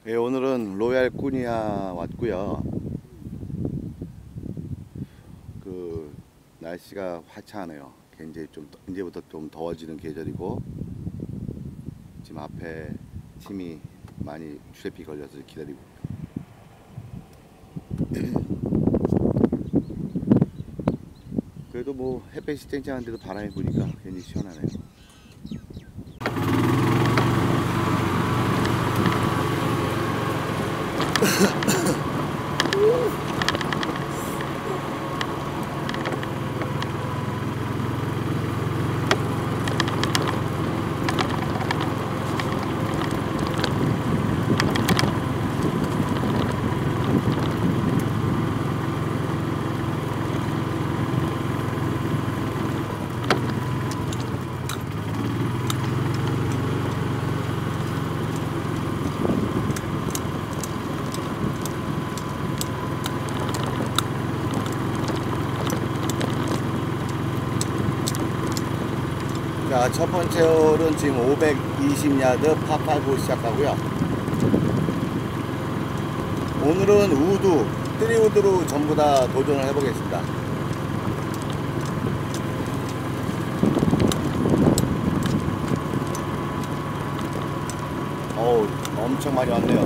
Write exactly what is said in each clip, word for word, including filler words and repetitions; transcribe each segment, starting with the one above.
예, 오늘은 로얄 꾸니아 왔고요. 그 날씨가 화창하네요. 굉장히 좀 이제부터 좀 더워지는 계절이고 지금 앞에 팀이 많이 트래픽 걸려서 기다리고. 그래도 뭐 햇볕이 쨍쨍한데도 바람이 부니까 굉장히 시원하네요. 자, 첫 번째 홀은 지금 오백이십 야드 파팔로 시작하고요. 오늘은 우드, 쓰리우드로 전부 다 도전을 해보겠습니다. 어우, 엄청 많이 왔네요.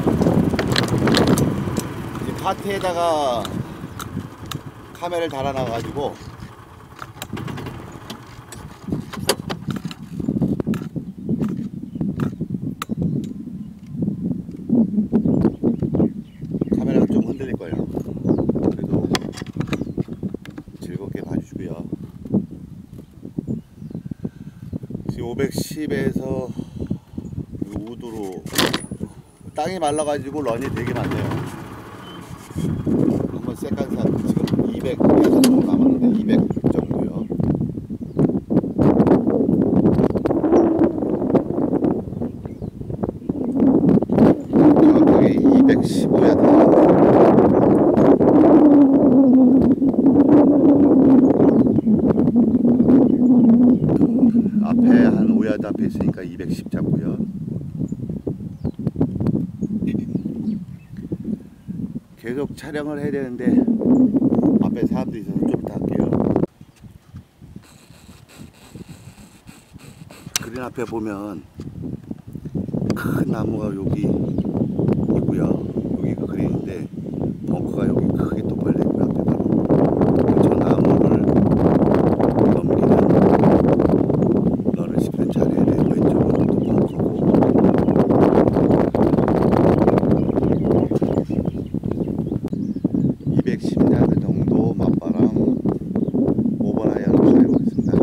이제 카트에다가 카메라를 달아놔가지고 카메라가 좀 흔들릴 거예요. 그래도 즐겁게 봐주시고요. 지금 오백십에서 우드로 땅이 말라가지고 런이 되게 많네요. 한번 세컨샷 지금 이백 정도 남았는데 이백 정도요. 정확하게 이백십오 야드 앞에 한 오 야드 앞에 있으니까 이백십 잡고요. 계속 촬영을 해야 되는데 앞에 사람들이 있어서 좀 이따 할게요. 그린 앞에 보면 큰 나무가 여기 있고요. 여기 그 그린인데 벙커가 여기 크게 또 벌려있고요. 앞에 바로 저 나무를 넘기는 너를 시편 잘해야 돼. 왼쪽은 또 벙커고 이백십 야드 정도 맞바람 오 번 아이언으로 사용하겠습니다.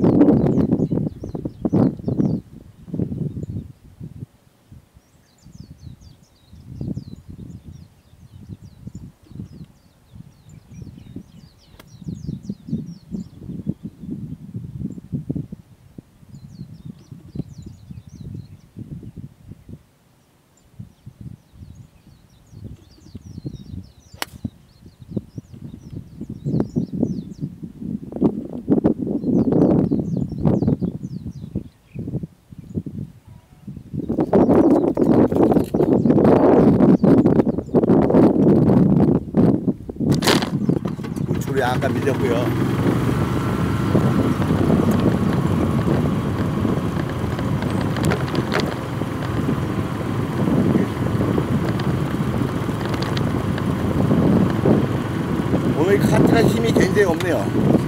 우측으로 약간 밀렸고요. 오늘 카트가 힘이 굉장히 없네요.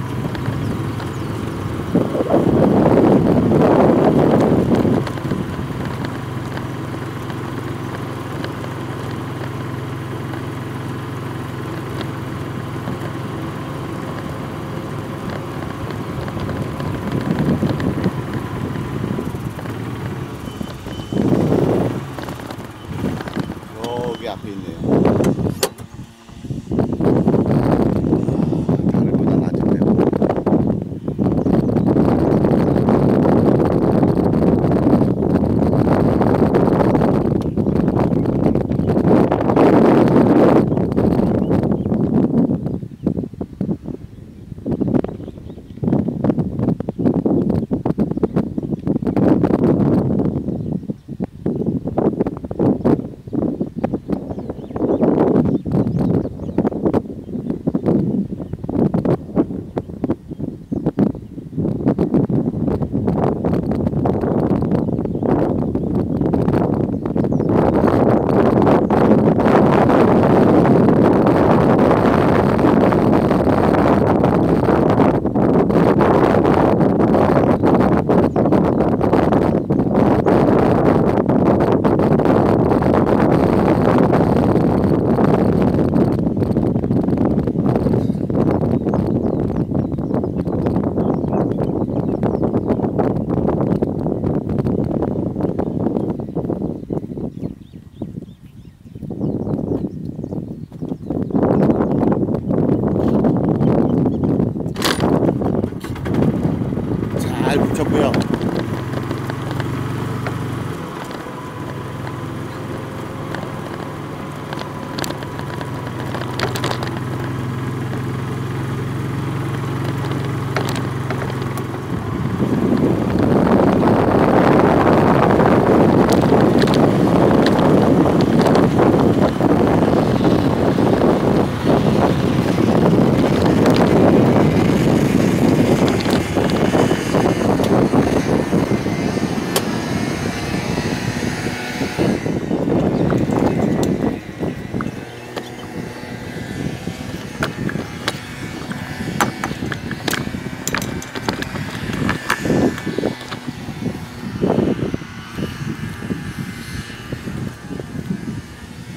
여기 앞에 있네요. 다른보다 낮은데요.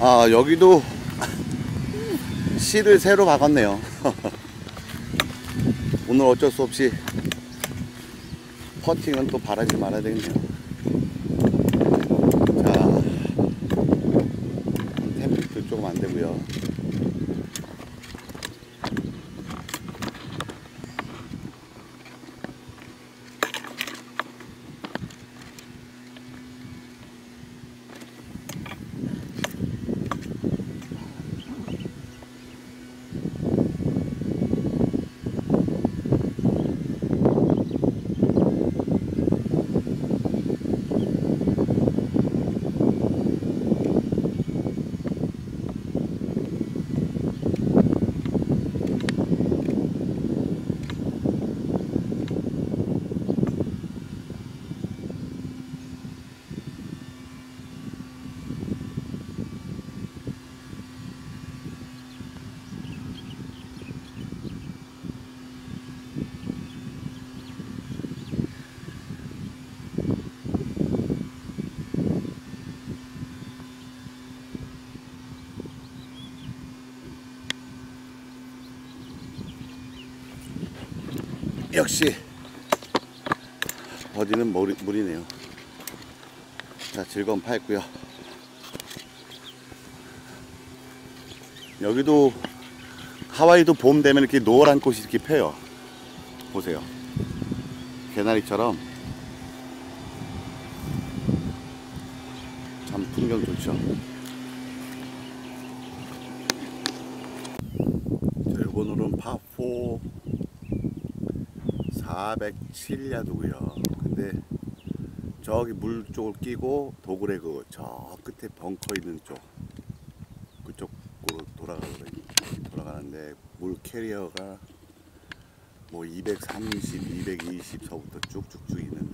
아, 여기도 실을 새로 박았네요. 오늘 어쩔 수 없이 퍼팅은 또 바라지 말아야 되겠네요. 자, 템플도 조금 안 되고요. 역시 어디는 물이, 물이네요. 자, 즐거운 파였고요. 여기도 하와이도 봄 되면 이렇게 노란 꽃이 이렇게 펴요. 보세요. 개나리처럼 참 풍경 좋죠. 자, 이번 홀은 파포 사백칠 야드고요. 근데 저기 물 쪽을 끼고 도그레 그 저 끝에 벙커 있는 쪽 그쪽으로 돌아가거든요. 돌아가는데 물 캐리어가 뭐 이백삼십, 이백이십서부터 쭉쭉쭉 있는데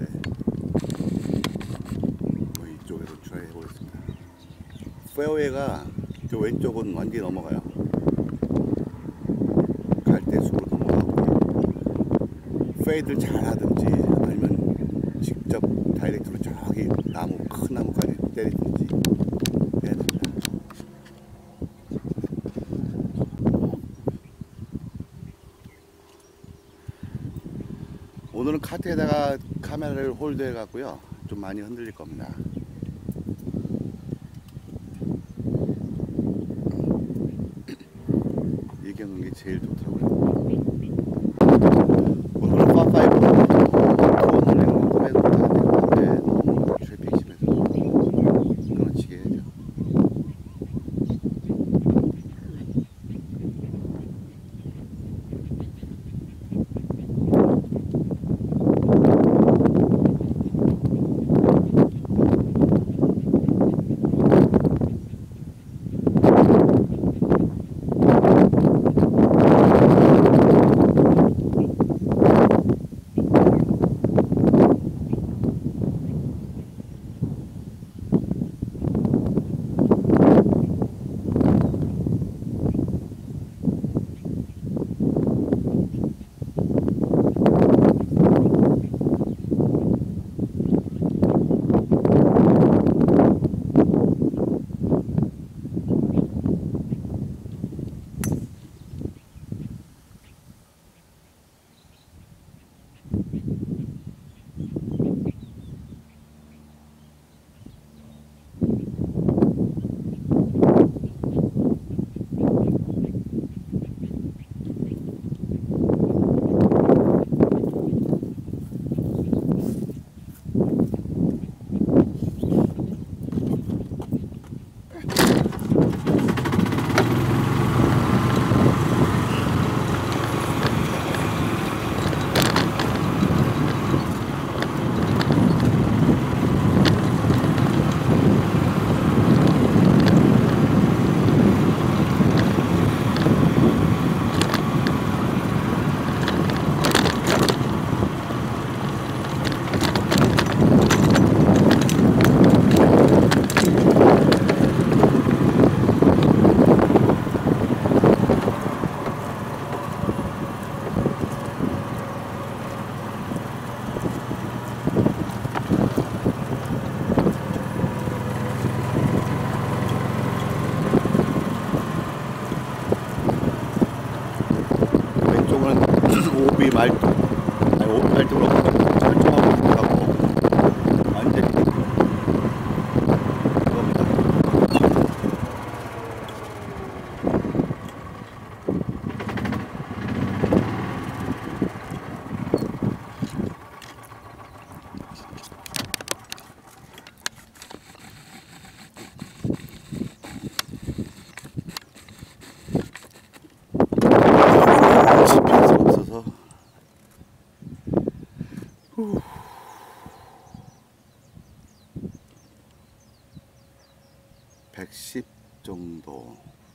뭐 이쪽에서 트라이 해보겠습니다. 페어웨이가 저 왼쪽은 완전히 넘어가요. 갈대숲으로 넘어가고 페이드를 잘 하든지 아니면 직접 다이렉트로 저기 나무 큰 나무까지 때리든지 해야 됩니다. 오늘은 카트에다가 카메라를 홀드해 갖고요 좀 많이 흔들릴 겁니다. 이 경기 제일 좋더라고요. 오늘은 파파이브 투어는 그래도 다 되는데 너무 트래픽 심해서 끊어치게 해야죠. 거의 말 아니 오- 말뚝으로 절정하고 있다고 완전히 그겁니다. 지평수 없어서 후. 백십 정도.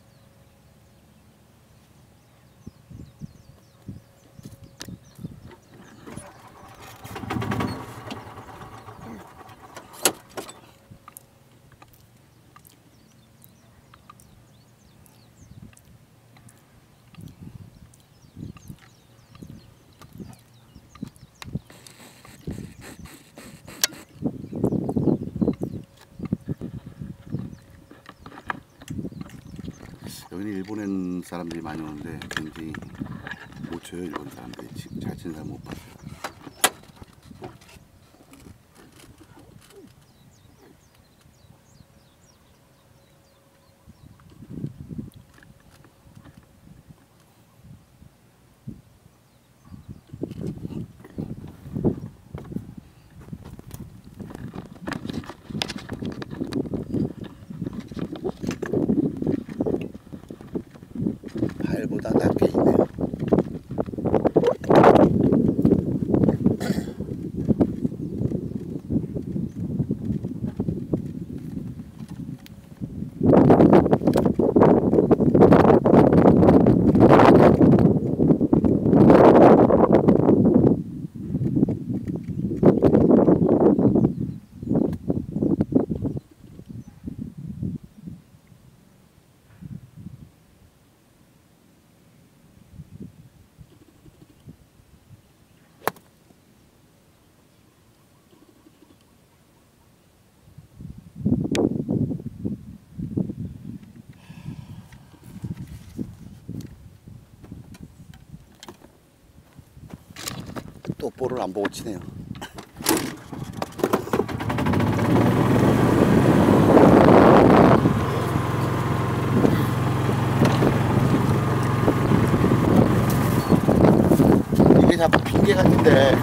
여기는 일본엔 사람들이 많이 오는데 굉장히 못 쳐요. 일본 사람들이 지금 잘 치는 사람 못 봤어요. 발보다 낮게 있네요. 또 볼을 안 보고 치네요. 이게 자꾸 핑계 같은데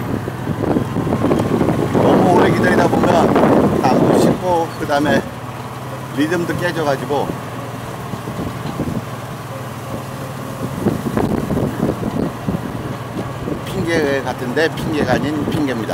너무 오래 기다리다 보면 나무도 씹고 그 다음에 리듬도 깨져가지고 핑계 같은데 핑계가 아닌 핑계입니다.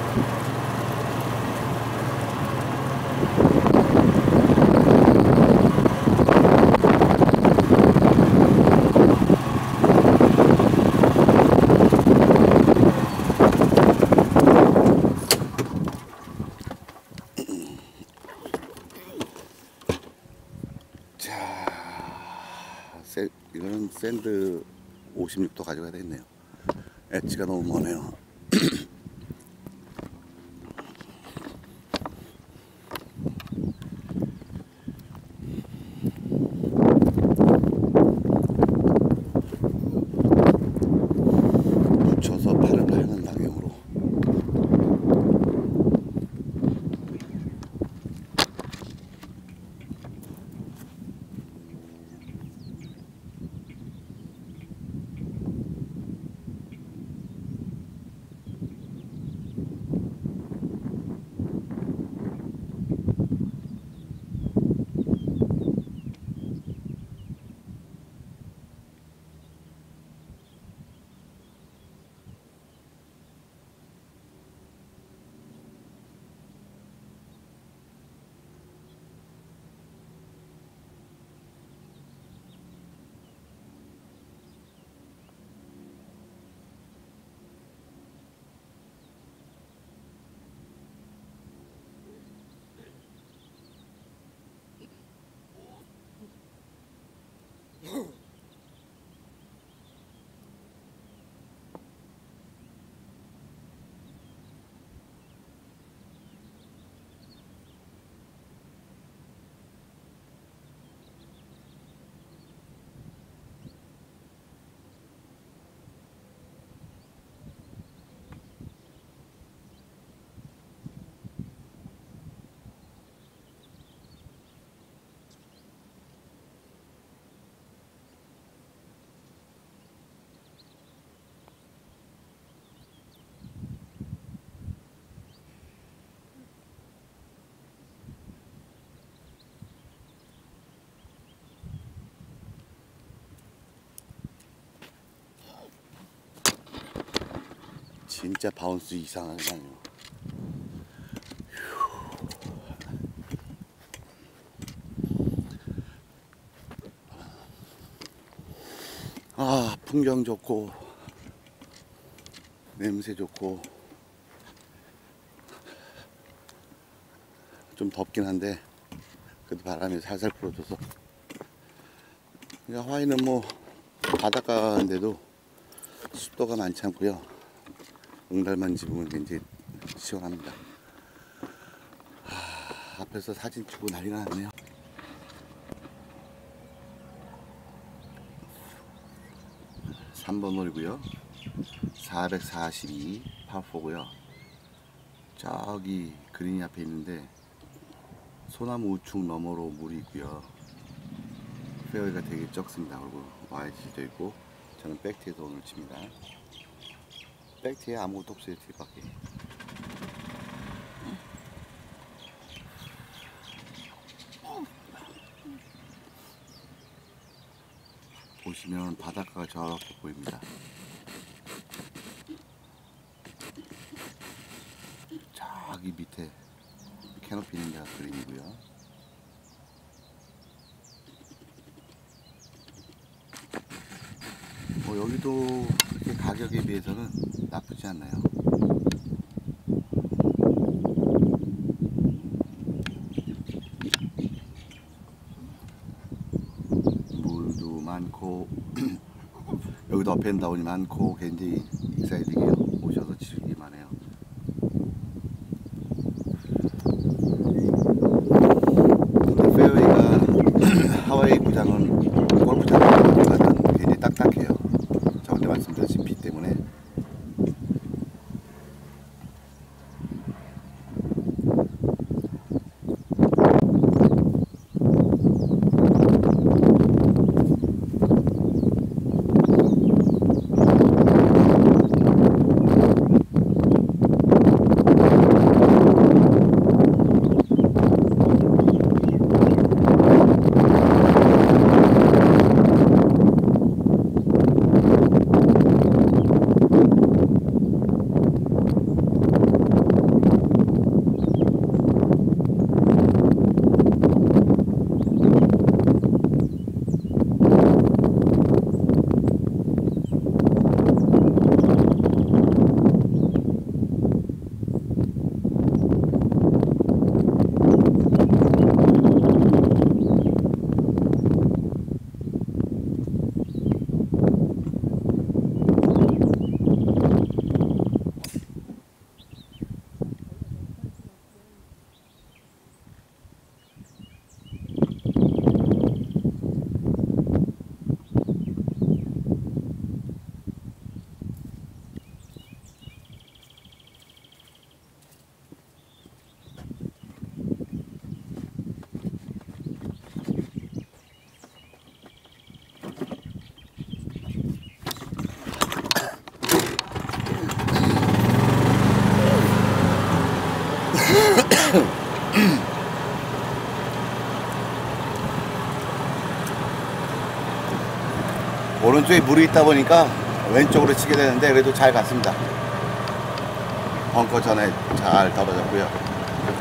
자, 세, 이거는 샌드 오십육 도 가져가야 되겠네요. 엣지가 너무 머네요. 붙여서 팔을 파는 방향으로. 진짜 바운스 이상하네요. 아, 풍경 좋고 냄새 좋고 좀 덥긴 한데 그래도 바람이 살살 불어줘서. 그러니까 하와이는 뭐 바닷가인데도 습도가 많지 않고요. 응달만 집으면 굉장히 시원합니다. 하, 앞에서 사진 찍고 난리가 났네요. 삼 번 홀이고요. 사백사십이 파포고요. 저기 그린이 앞에 있는데 소나무 우측 너머로 물이 있고요. 페어웨이가 되게 적습니다. 그리고 와이지도 있고 저는 백티에서 오늘 칩니다. 백티에 아무것도 없어요. 뒤밖에. 보시면 바닷가가 저렇게 보입니다. 저기 밑에 캐노피 있는 데가 그린이고요. 뭐 여기도 그렇게 가격에 비해서는 나쁘지 않나요? 물도 많고 여기도 업앤다운이 많고 굉장히 익사이딩해요. 오셔서 치기만 해요. 근데 페어웨이가 하와이 구장은 골프장보다는 굉장히 딱딱해요. 저번에 말씀드렸듯이 비 때문에. 오른쪽에 물이 있다 보니까 왼쪽으로 치게 되는데 그래도 잘 갔습니다. 벙커 전에 잘 떨어졌고요.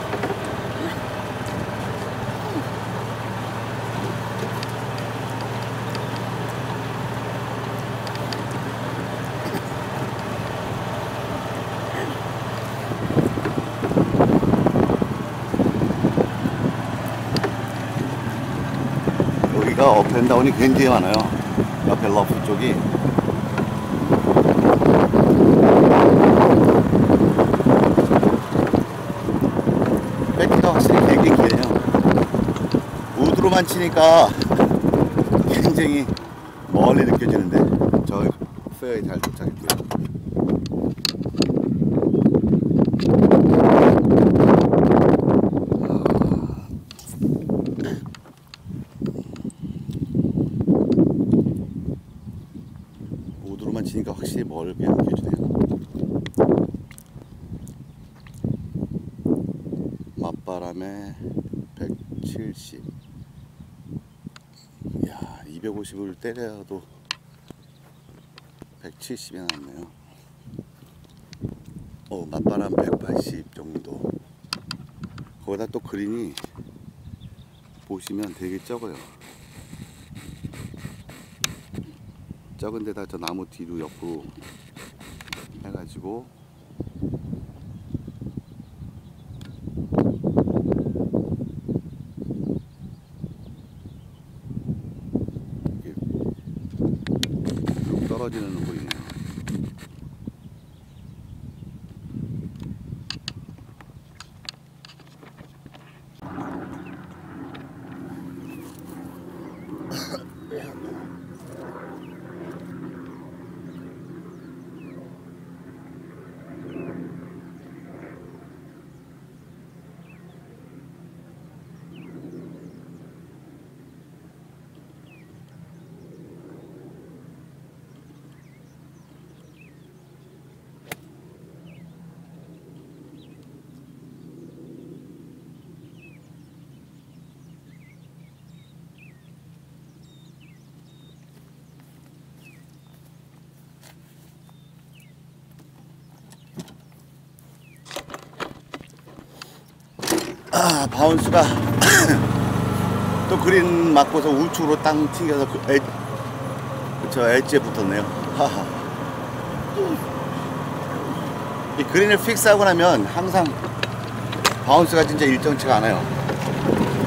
여기가 업앤다운이 굉장히 많아요. 옆에 러프 쪽이. 백티가 확실히 굉장히 기네요. 우드로만 치니까 굉장히 멀리 느껴지는데 저 페어에 잘 도착했고요. 우드로만 치니까 확실히 멀게 느껴지네요. 맞바람에 백칠십. 이야, 이백오십을 때려도 백칠십이 나왔네요. 어, 맞바람 백팔십 정도. 거기다 또 그린이 보시면 되게 적어요. 적은 데다 저 나무 뒤로 옆으로 해가지고 이렇게 쭉 떨어지는 홀이네요. 아, 바운스가 또 그린 맞고서 우측으로 땅 튕겨서 그 엣, 저 엣지에 붙었네요. 하하. 이 그린을 픽스하고 나면 항상 바운스가 진짜 일정치가 않아요.